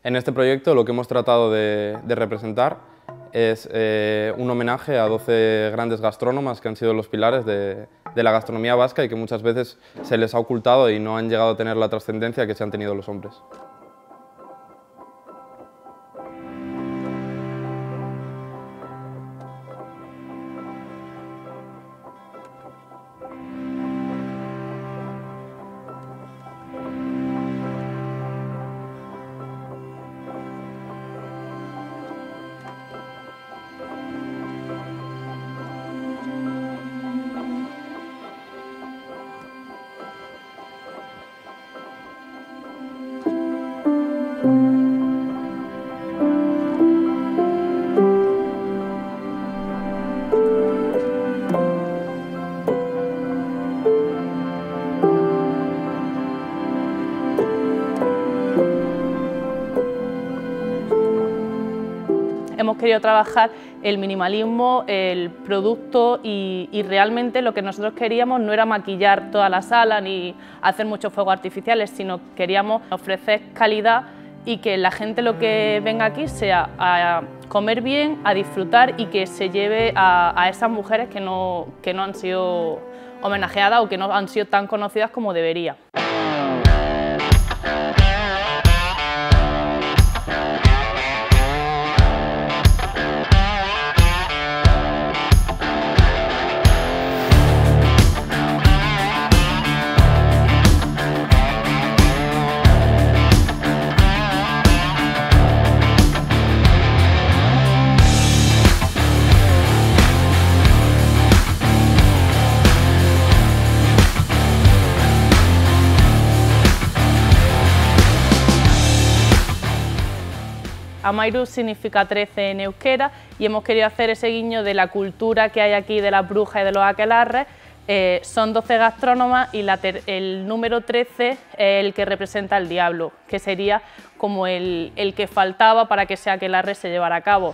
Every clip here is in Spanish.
En este proyecto lo que hemos tratado de representar es un homenaje a 12 grandes gastrónomas que han sido los pilares de la gastronomía vasca y que muchas veces se les ha ocultado y no han llegado a tener la trascendencia que se han tenido los hombres. Hemos querido trabajar el minimalismo, el producto y realmente lo que nosotros queríamos no era maquillar toda la sala ni hacer muchos fuegos artificiales, sino queríamos ofrecer calidad y que la gente lo que venga aquí sea a comer bien, a disfrutar y que se lleve a esas mujeres que no han sido homenajeadas o que no han sido tan conocidas como debería. Amairu significa 13 en euskera y hemos querido hacer ese guiño de la cultura que hay aquí de las brujas y de los aquelarres. Son 12 gastrónomas y el número 13 es el que representa al diablo, que sería como el que faltaba para que ese aquelarre se llevara a cabo.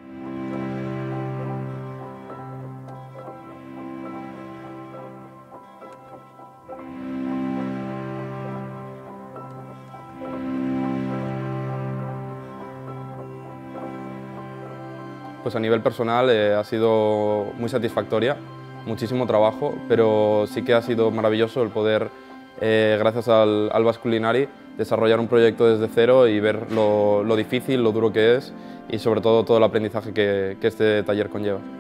Pues a nivel personal ha sido muy satisfactoria, muchísimo trabajo, pero sí que ha sido maravilloso el poder, gracias al Basque Culinary, desarrollar un proyecto desde cero y ver lo difícil, lo duro que es y sobre todo el aprendizaje que este taller conlleva.